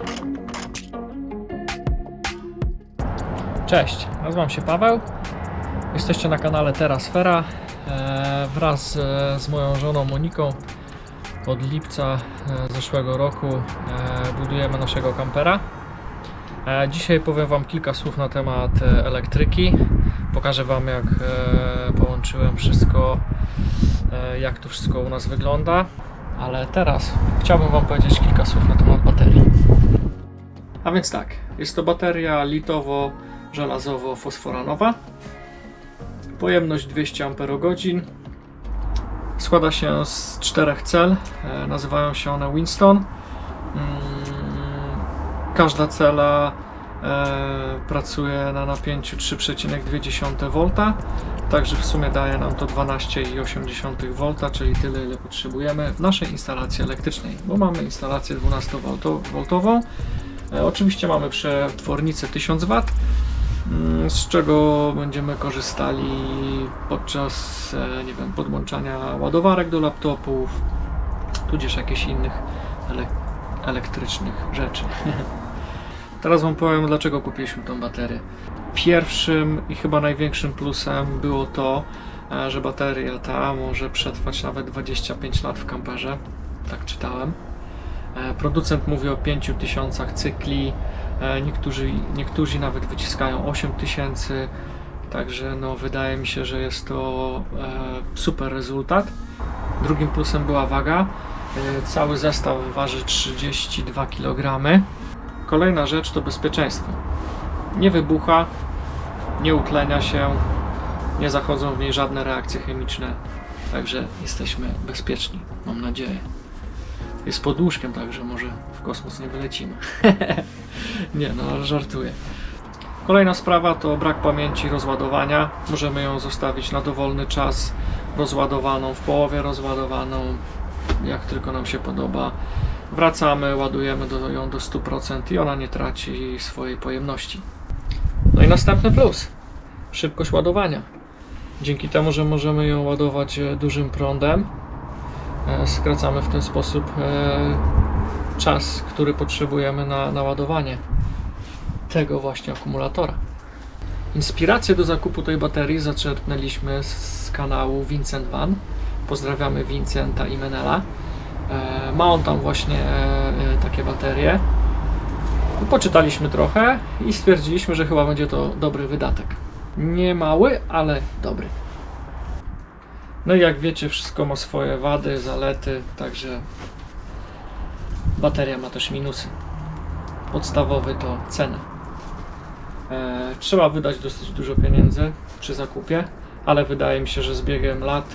Cześć, nazywam się Paweł. Jesteście na kanale Terrasfera. Wraz z moją żoną Moniką od lipca zeszłego roku budujemy naszego kampera. Dzisiaj powiem Wam kilka słów na temat elektryki. Pokażę Wam, jak połączyłem wszystko, jak to wszystko u nas wygląda. Ale teraz chciałbym Wam powiedzieć kilka słów na temat baterii. A więc tak, jest to bateria litowo-żelazowo-fosforanowa. Pojemność 200 Ah. Składa się z 4 cel. Nazywają się one Winston. Każda cela pracuje na napięciu 3,2 V. Także w sumie daje nam to 12,8 V, czyli tyle, ile potrzebujemy w naszej instalacji elektrycznej, bo mamy instalację 12V. Oczywiście mamy przetwornicę 1000 W, z czego będziemy korzystali podczas, nie wiem, podłączania ładowarek do laptopów, tudzież jakichś innych elektrycznych rzeczy. Teraz Wam powiem, dlaczego kupiliśmy tą baterię. Pierwszym i chyba największym plusem było to, że bateria ta może przetrwać nawet 25 lat w kamperze. Tak czytałem. Producent mówi o 5000 cykli, niektórzy nawet wyciskają 8000, także no, wydaje mi się, że jest to super rezultat. Drugim plusem była waga. Cały zestaw waży 32 kg. Kolejna rzecz to bezpieczeństwo. Nie wybucha, nie utlenia się, nie zachodzą w niej żadne reakcje chemiczne, także jesteśmy bezpieczni, mam nadzieję. Jest pod łóżkiem, także może w kosmos nie wylecimy. Nie, no ale żartuję. Kolejna sprawa to brak pamięci rozładowania. Możemy ją zostawić na dowolny czas rozładowaną, w połowie rozładowaną, jak tylko nam się podoba. Wracamy, ładujemy ją do 100% i ona nie traci swojej pojemności. No i następny plus. Szybkość ładowania. Dzięki temu, że możemy ją ładować dużym prądem, skracamy w ten sposób czas, który potrzebujemy na ładowanie tego właśnie akumulatora. Inspirację do zakupu tej baterii zaczerpnęliśmy z kanału Vincent Van. Pozdrawiamy Vincenta i Menela. Ma on tam właśnie takie baterie. Poczytaliśmy trochę i stwierdziliśmy, że chyba będzie to dobry wydatek. Nie mały, ale dobry. No i jak wiecie, wszystko ma swoje wady, zalety, także bateria ma też minusy. Podstawowy to cena. Trzeba wydać dosyć dużo pieniędzy przy zakupie, ale wydaje mi się, że z biegiem lat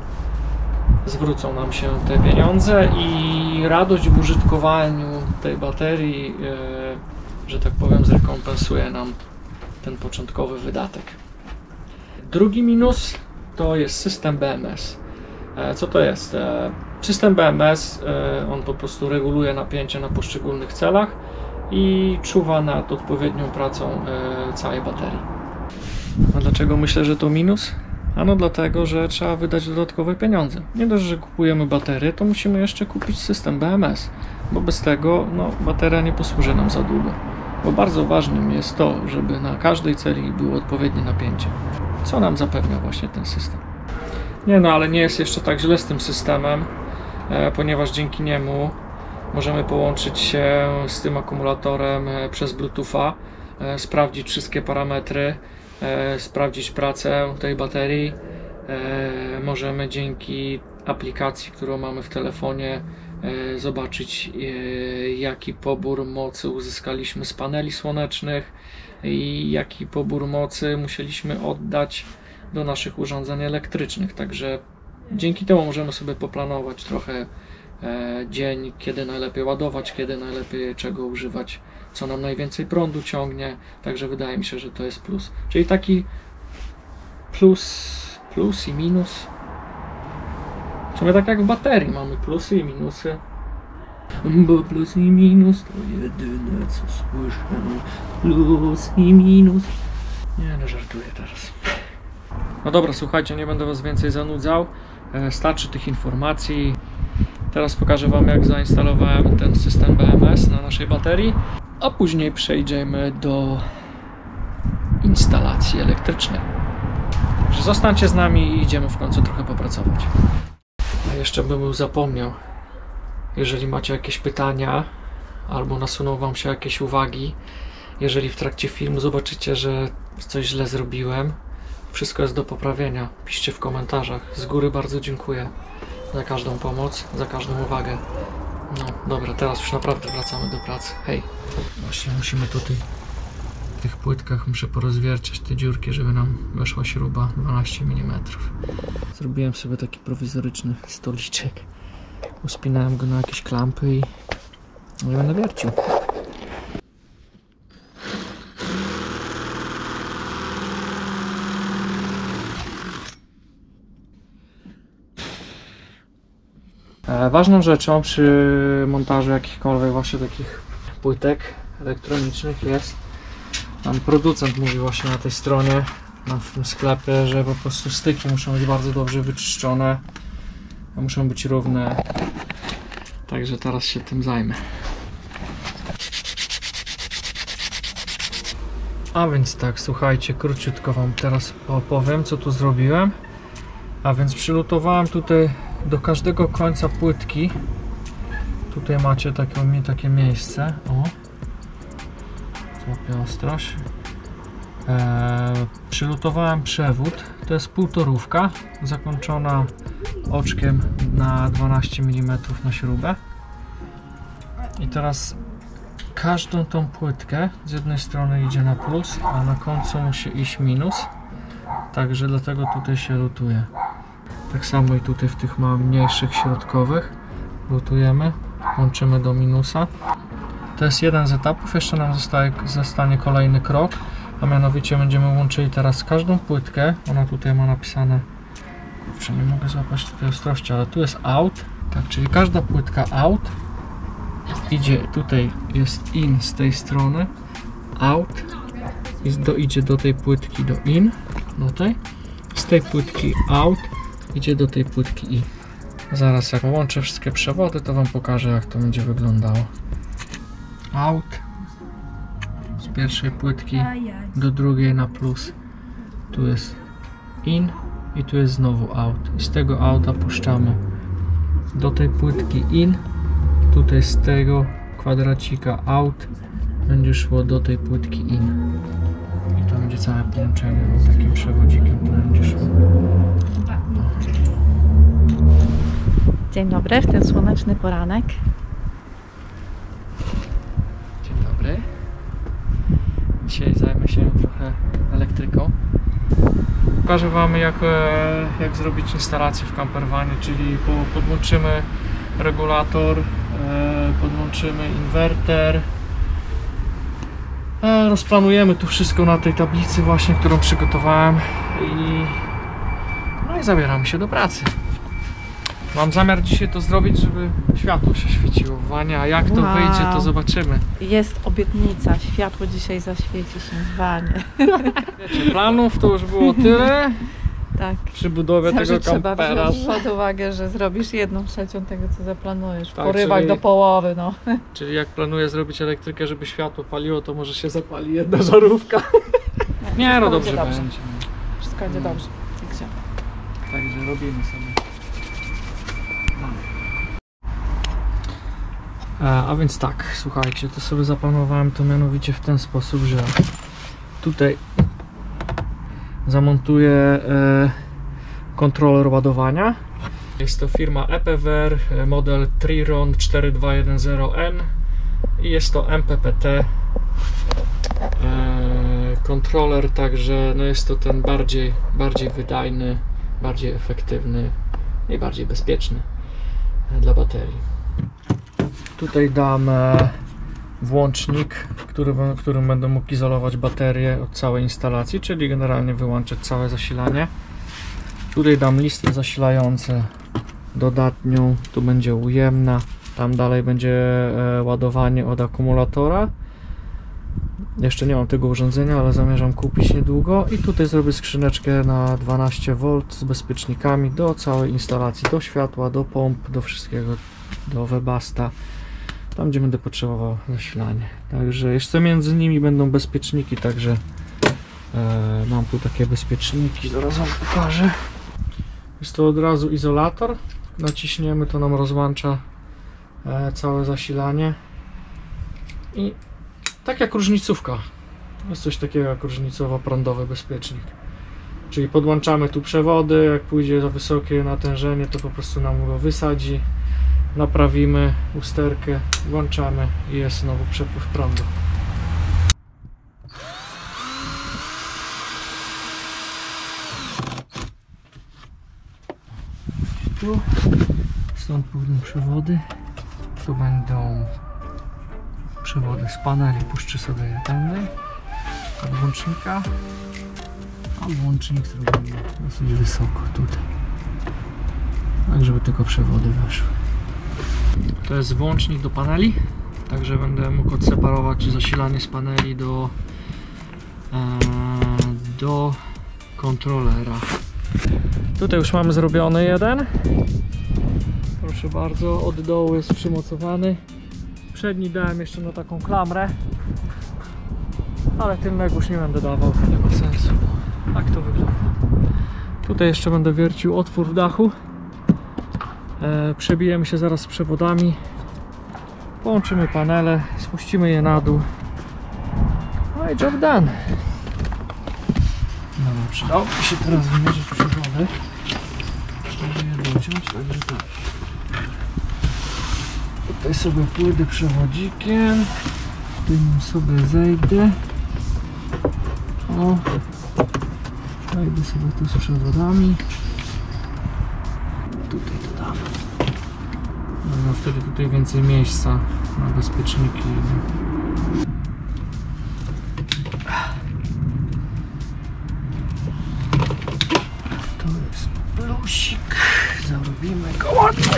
zwrócą nam się te pieniądze i radość w użytkowaniu tej baterii, że tak powiem, zrekompensuje nam ten początkowy wydatek. Drugi minus to jest system BMS. Co to jest? System BMS, on po prostu reguluje napięcie na poszczególnych celach i czuwa nad odpowiednią pracą całej baterii. A dlaczego myślę, że to minus? Ano dlatego, że trzeba wydać dodatkowe pieniądze. Nie dość, że kupujemy baterię, to musimy jeszcze kupić system BMS, bo bez tego bateria nie posłuży nam za długo. Bo bardzo ważnym jest to, żeby na każdej celi było odpowiednie napięcie, co nam zapewnia właśnie ten system. Nie no, ale nie jest jeszcze tak źle z tym systemem, ponieważ dzięki niemu możemy połączyć się z tym akumulatorem przez Bluetootha, sprawdzić wszystkie parametry, sprawdzić pracę tej baterii. Możemy dzięki aplikacji, którą mamy w telefonie, zobaczyć, jaki pobór mocy uzyskaliśmy z paneli słonecznych i jaki pobór mocy musieliśmy oddać do naszych urządzeń elektrycznych. Także dzięki temu możemy sobie poplanować trochę dzień, kiedy najlepiej ładować, kiedy najlepiej czego używać, co nam najwięcej prądu ciągnie. Także wydaje mi się, że to jest plus. Czyli taki plus i minus. W sumie tak jak w baterii mamy plusy i minusy. Bo plus i minus to jedyne co słyszę. Plus i minus. Nie no, żartuję teraz. No dobra, słuchajcie, nie będę Was więcej zanudzał. Starczy tych informacji. Teraz pokażę Wam, jak zainstalowałem ten system BMS na naszej baterii, a później przejdziemy do instalacji elektrycznej. Także zostańcie z nami i idziemy w końcu trochę popracować. A jeszcze bym zapomniał, jeżeli macie jakieś pytania albo nasuną wam się jakieś uwagi, jeżeli w trakcie filmu zobaczycie, że coś źle zrobiłem, wszystko jest do poprawienia. Piszcie w komentarzach. Z góry bardzo dziękuję za każdą pomoc, za każdą uwagę. No dobra, teraz już naprawdę wracamy do pracy. Hej! Właśnie musimy tutaj w tych płytkach muszę porozwierciać te dziurki, żeby nam weszła śruba 12 mm. Zrobiłem sobie taki prowizoryczny stoliczek. Uspinałem go na jakieś klampy i będę wiercił. Ważną rzeczą przy montażu jakichkolwiek właśnie takich płytek elektronicznych jest, tam producent mówi właśnie na tej stronie, w tym sklepie, że po prostu styki muszą być bardzo dobrze wyczyszczone, muszą być równe, także teraz się tym zajmę. A więc tak, słuchajcie, króciutko wam teraz opowiem, co tu zrobiłem. A więc przylutowałem tutaj do każdego końca płytki. Tutaj macie takie miejsce. O, złapię ostrość. Przylutowałem przewód. To jest półtorówka, zakończona oczkiem na 12 mm na śrubę. I teraz każdą tą płytkę z jednej strony idzie na plus, a na końcu musi iść minus. Także dlatego tutaj się lutuje. Tak samo i tutaj w tych mniejszych środkowych lutujemy, łączymy do minusa. To jest jeden z etapów, jeszcze nam zostanie kolejny krok, a mianowicie będziemy łączyli teraz każdą płytkę. Ona tutaj ma napisane, kurczę, nie mogę złapać tutaj ostrości, ale tu jest out, tak, czyli każda płytka out idzie, tutaj jest in z tej strony, out idzie do tej płytki do in, do tej, z tej płytki out idzie do tej płytki i zaraz jak łączę wszystkie przewody, to wam pokażę, jak to będzie wyglądało. Out z pierwszej płytki do drugiej na plus, tu jest in i tu jest znowu out i z tego outa puszczamy do tej płytki in, tutaj z tego kwadracika out będzie szło do tej płytki in i to będzie całe połączenie takim przewodzikiem, to będzie szło. Dzień dobry, w ten słoneczny poranek. Dzień dobry. Dzisiaj zajmę się trochę elektryką. Pokażę wam jak zrobić instalację w campervanie, czyli podłączymy regulator, podłączymy inwerter. Rozplanujemy tu wszystko na tej tablicy właśnie, którą przygotowałem i zabieramy się do pracy. Mam zamiar dzisiaj to zrobić, żeby światło się świeciło w wanie, a jak to wyjdzie, to zobaczymy. Jest obietnica, światło dzisiaj zaświeci się w wanie. Wiecie, planów to już było tyle. Tak. Przy budowie tego trzeba kampera. wziąć pod uwagę, że zrobisz 1/3 tego, co zaplanujesz. Tak, Porywak czyli do połowy, no. Czyli jak planuję zrobić elektrykę, żeby światło paliło, to może się zapali jedna żarówka. Nie, no dobrze będzie. Wszystko będzie dobrze. Także robimy sobie. A więc tak, słuchajcie, to sobie zaplanowałem to mianowicie w ten sposób, że tutaj zamontuję kontroler ładowania. Jest to firma EPWR, model Triron 4210N i jest to MPPT kontroler, także no jest to ten bardziej wydajny, bardziej efektywny i bardziej bezpieczny dla baterii. Tutaj dam włącznik, którym będę mógł izolować baterię od całej instalacji, czyli generalnie wyłączyć całe zasilanie. Tutaj dam listę zasilające dodatnią, tu będzie ujemna, tam dalej będzie ładowanie od akumulatora. Jeszcze nie mam tego urządzenia, ale zamierzam kupić niedługo i tutaj zrobię skrzyneczkę na 12V z bezpiecznikami do całej instalacji, do światła, do pomp, do wszystkiego, do Webasta. tam gdzie będę potrzebował zasilanie. Także jeszcze między nimi będą bezpieczniki, także mam tu takie bezpieczniki, zaraz wam pokażę. Jest to od razu izolator, naciśniemy, to nam rozłącza całe zasilanie i tak jak różnicówka, jest coś takiego jak różnicowo-prądowy bezpiecznik, czyli podłączamy tu przewody, jak pójdzie za wysokie natężenie, to po prostu nam go wysadzi, naprawimy usterkę, włączamy i jest znowu przepływ prądu. Tu stąd pójdą przewody, tu będą przewody z paneli, puszczę sobie je tędy od włącznika, a włącznik zrobimy dosyć wysoko tutaj, tak żeby tylko przewody weszły. To jest włącznik do paneli, także będę mógł odseparować zasilanie z paneli do kontrolera. Tutaj już mamy zrobiony jeden. Proszę bardzo, od dołu jest przymocowany. Przedni dałem jeszcze na taką klamrę, ale tylnego już nie będę dawał, nie ma sensu. Tak to wygląda. Tutaj jeszcze będę wiercił otwór w dachu. Przebijemy się zaraz z przewodami. Połączymy panele, spuścimy je na dół. No i job done. Dobra, przydałoby się teraz wymierzyć przewody, żeby je dociąć, także tak. Tutaj sobie pójdę przewodzikiem, tym sobie zejdę. O, zejdę sobie tu z przewodami. Tutaj dodamy. No wtedy tutaj więcej miejsca na bezpieczniki. To jest plusik. Zarobimy go ładnie.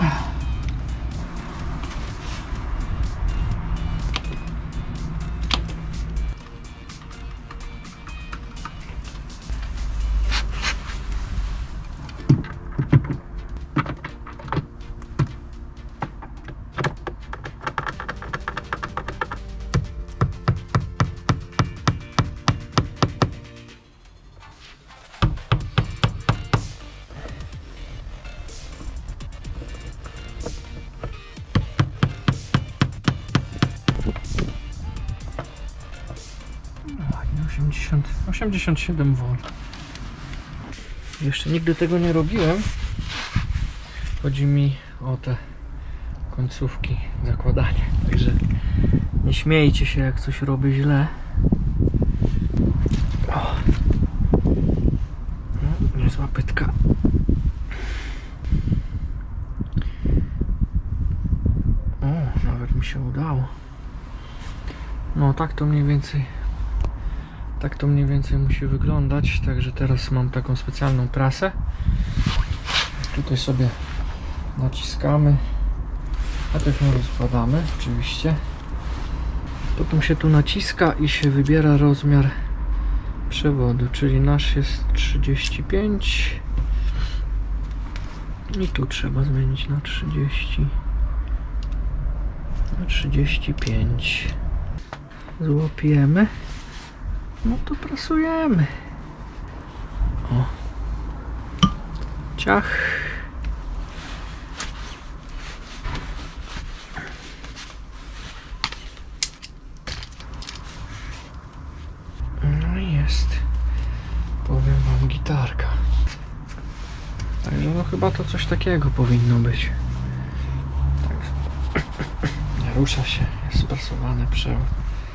No, 87 V. Jeszcze nigdy tego nie robiłem. Chodzi mi o te końcówki zakładania. Także nie śmiejcie się, jak coś robię źle. O. No, niezła pytka. O, nawet mi się udało. No tak to mniej więcej. Tak to mniej więcej musi wyglądać. Także teraz mam taką specjalną prasę. Tutaj sobie naciskamy. Najpierw ją rozkładamy oczywiście. Potem się tu naciska i się wybiera rozmiar przewodu, czyli nasz jest 35 i tu trzeba zmienić na 30, na 35. Złapiemy, no to prasujemy. O, ciach. No i jest, powiem wam, gitarka. Także no chyba to coś takiego powinno być. Także nie rusza się, jest sprasowany przewód.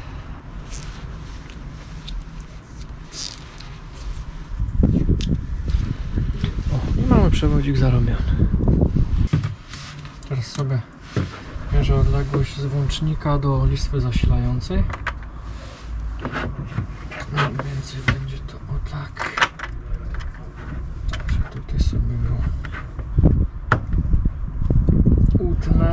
O, i mamy przewodzik zarobiony. Teraz sobie mierzę odległość z włącznika do listwy zasilającej. Mniej więcej będzie to o tak. Także tutaj sobie go utnę.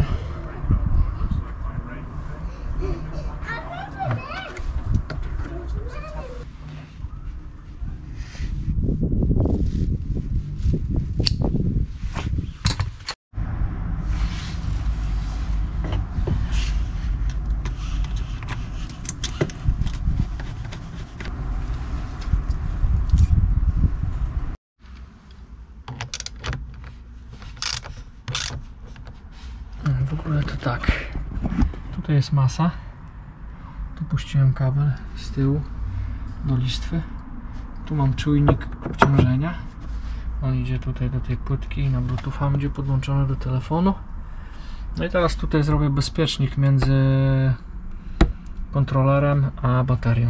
Tutaj jest masa. Tu puściłem kabel z tyłu do listwy. Tu mam czujnik obciążenia. On idzie tutaj do tej płytki i na Bluetootha będzie podłączony do telefonu. No i teraz tutaj zrobię bezpiecznik między kontrolerem a baterią.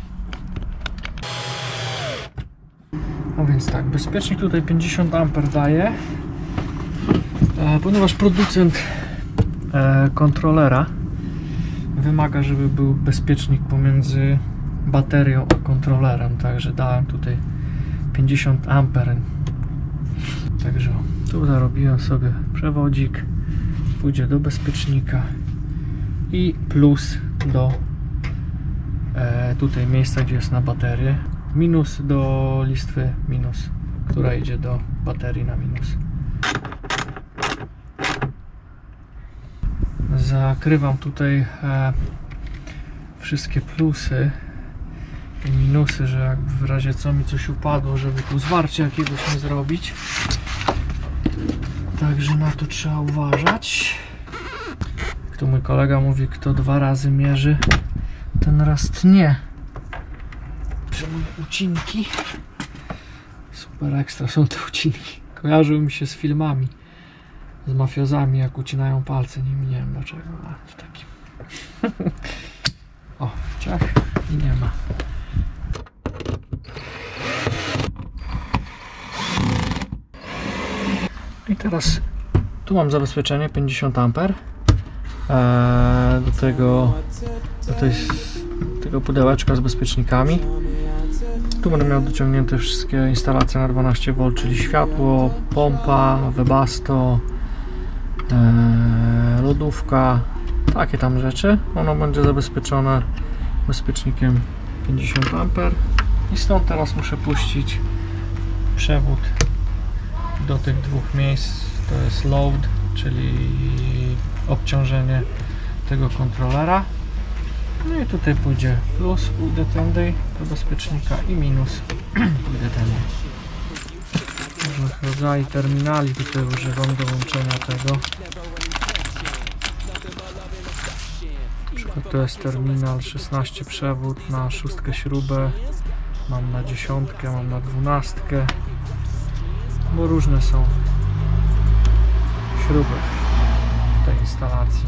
No więc tak, bezpiecznik tutaj 50 A daje, ponieważ producent kontrolera wymaga, żeby był bezpiecznik pomiędzy baterią a kontrolerem, także dałem tutaj 50 A. Także tu zarobiłem sobie przewodzik, pójdzie do bezpiecznika i plus do tutaj miejsca, gdzie jest na baterię, minus do listwy minus, która idzie do baterii na minus. Zakrywam tutaj wszystkie plusy i minusy, że jak w razie co mi coś upadło, żeby tu zwarcia jakiegoś nie zrobić. Także na to trzeba uważać. Jak tu mój kolega mówi, kto 2 razy mierzy, ten raz tnie. Że moje ucinki super ekstra są te ucinki. Kojarzyły mi się z filmami, z mafiozami, jak ucinają palce nimi, nie wiem dlaczego, ale w takim o, ciach i nie ma. I teraz tu mam zabezpieczenie 50 A do tego pudełeczka z bezpiecznikami. Tu będę miał dociągnięte wszystkie instalacje na 12V, czyli światło, pompa, Webasto, lodówka, takie tam rzeczy. Ono będzie zabezpieczone bezpiecznikiem 50 A i stąd teraz muszę puścić przewód do tych 2 miejsc. To jest load, czyli obciążenie tego kontrolera. No i tutaj pójdzie plus, pójdę tędy do bezpiecznika i minus pójdę tędy. Różnych rodzajów terminali tutaj używam do łączenia tego. Na przykład to jest terminal 16 przewód na 6 śrubę, mam na 10, mam na 12, bo różne są śruby w tej instalacji.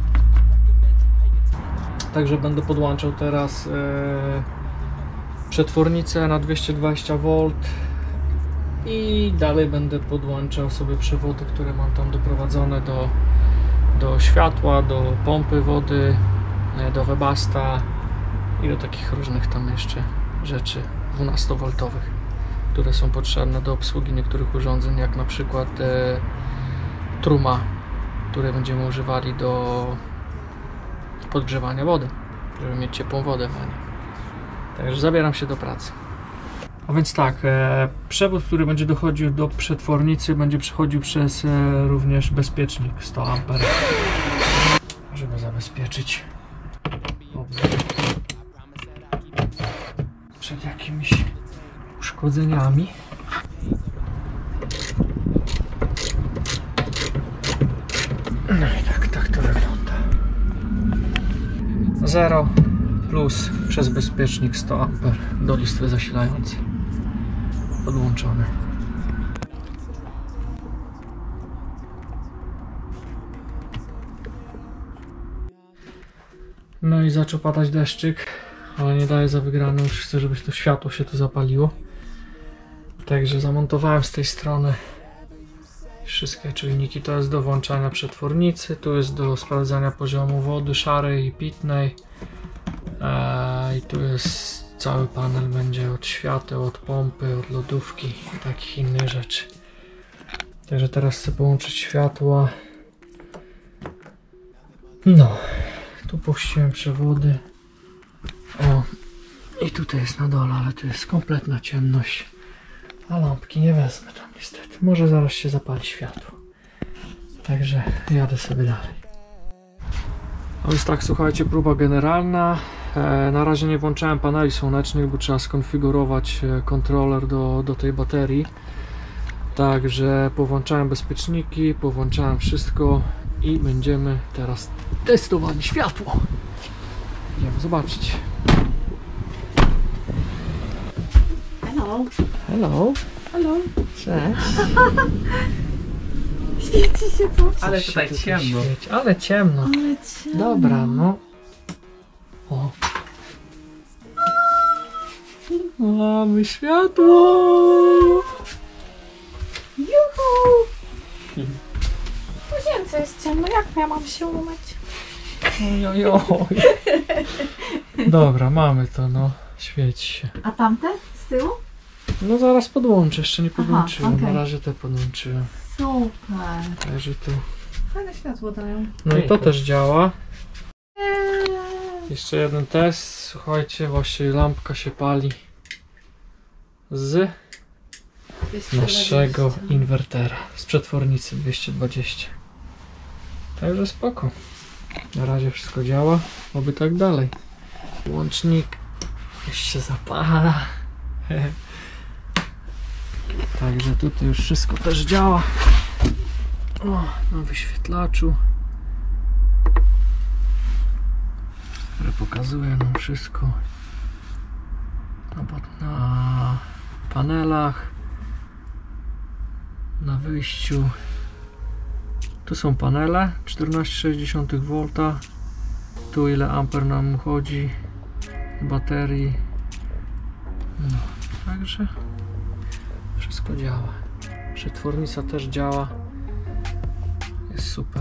Także będę podłączał teraz przetwornicę na 220V i dalej będę podłączał sobie przewody, które mam tam doprowadzone do światła, do pompy wody, do Webasta i do takich różnych tam jeszcze rzeczy 12V, które są potrzebne do obsługi niektórych urządzeń, jak na przykład truma, które będziemy używali do podgrzewania wody, żeby mieć ciepłą wodę w wanie. Także zabieram się do pracy. A więc tak, przewód, który będzie dochodził do przetwornicy, będzie przechodził przez również bezpiecznik 100 A, żeby zabezpieczyć przed jakimiś uszkodzeniami. No i tak to wygląda. 0 plus przez bezpiecznik 100 A do listwy zasilającej podłączony. No i zaczął padać deszczyk, ale nie daje za wygraną, już chcę, żeby to światło się tu zapaliło. Także zamontowałem z tej strony wszystkie czujniki. To jest do włączania przetwornicy, tu jest do sprawdzania poziomu wody szarej i pitnej, i tu jest cały panel, będzie od świateł, od pompy, od lodówki i takich innych rzeczy. Także teraz chcę połączyć światła. No, tu puściłem przewody. O, i tutaj jest na dole, ale tu jest kompletna ciemność. A lampki nie wezmę tam niestety. Może zaraz się zapali światło. Także jadę sobie dalej. A więc tak, słuchajcie, próba generalna. Na razie nie włączałem paneli słonecznych, bo trzeba skonfigurować kontroler do tej baterii. Także powłączałem bezpieczniki, powłączałem wszystko i będziemy teraz testowanie światło. Idziemy zobaczyć. Hello. Hello. Hello. Cześć. Świeci się coś. Ale Coś tutaj się ciemno. świeci. Ale ciemno. Ale ciemno. Dobra, no. O. Mamy światło. Juhu. Łazience jest ciemno, jak ja mam się umyć? Ojojoj. Dobra, mamy to, no. Świeci się. A tamte? Z tyłu? No zaraz podłączę, jeszcze nie podłączyłem. okej. Na razie te podłączyłem. Super. Także tu. Fajne światło dają. No i to też działa. Jeszcze jeden test. Słuchajcie, właśnie lampka się pali z naszego inwertera, z przetwornicy 220. Także spoko. Na razie wszystko działa, oby tak dalej. Łącznik już się zapala. Także tutaj już wszystko też działa. O, na wyświetlaczu, który pokazuje nam wszystko na panelach, na wyjściu. Tu są panele 14,6 V, tu ile amper nam chodzi baterii. No, także wszystko działa. Przetwornica też działa. Jest super.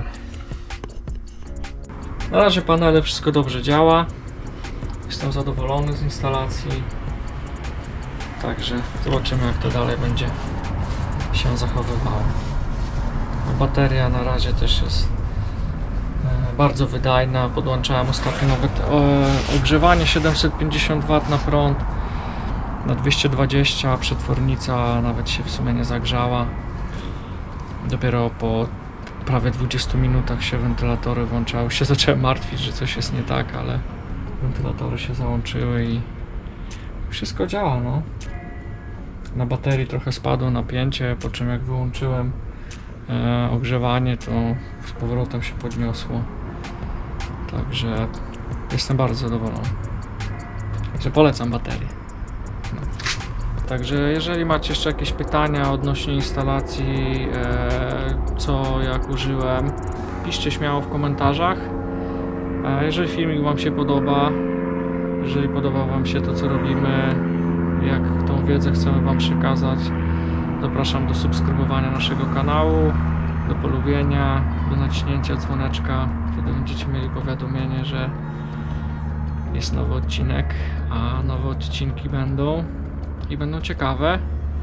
Na razie panele wszystko dobrze działa. Jestem zadowolony z instalacji. Także zobaczymy, jak to dalej będzie się zachowywało. Bateria na razie też jest bardzo wydajna. Podłączałem ostatnio nawet ogrzewanie 750 W na prąd na 220, a przetwornica nawet się w sumie nie zagrzała. Dopiero po prawie 20 minutach się wentylatory włączały. Się zacząłem martwić, że coś jest nie tak, ale wentylatory się załączyły i wszystko działa, no. Na baterii trochę spadło napięcie, po czym jak wyłączyłem ogrzewanie, to z powrotem się podniosło. Także jestem bardzo zadowolony. Także polecam baterię. No. Także jeżeli macie jeszcze jakieś pytania odnośnie instalacji, co jak użyłem, piszcie śmiało w komentarzach. Jeżeli filmik Wam się podoba, jeżeli podoba Wam się to, co robimy, jak tą wiedzę chcemy Wam przekazać, zapraszam do subskrybowania naszego kanału, do polubienia, do naciśnięcia dzwoneczka. Wtedy będziecie mieli powiadomienie, że jest nowy odcinek, a nowe odcinki będą i będą ciekawe.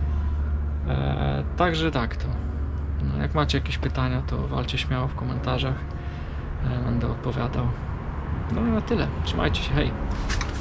Także tak to. No, jak macie jakieś pytania, to walcie śmiało w komentarzach. Będę odpowiadał. No na tyle. Trzymajcie się, hej!